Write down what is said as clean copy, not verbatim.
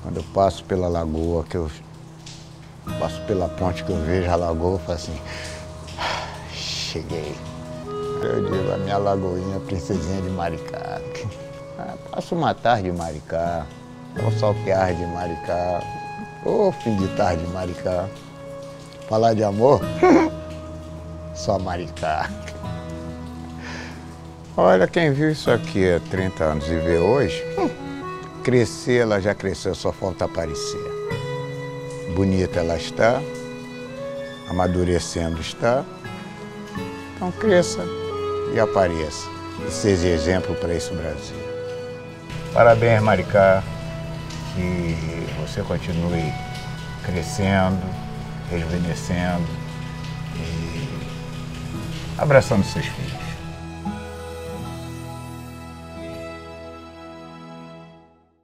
Quando eu passo pela lagoa, que eu passo pela ponte que eu vejo a lagoa, eu falo assim, cheguei. Eu digo, a minha lagoinha, princesinha de Maricá. Passo uma tarde de Maricá, ou saltear de Maricá, ou fim de tarde de Maricá. Falar de amor, só Maricá. Olha, quem viu isso aqui há 30 anos e vê hoje, crescer, ela já cresceu, só falta aparecer. Bonita ela está, amadurecendo está. Então cresça e apareça. E seja exemplo para esse Brasil. Parabéns, Maricá, que você continue crescendo, rejuvenescendo e abraçando seus filhos.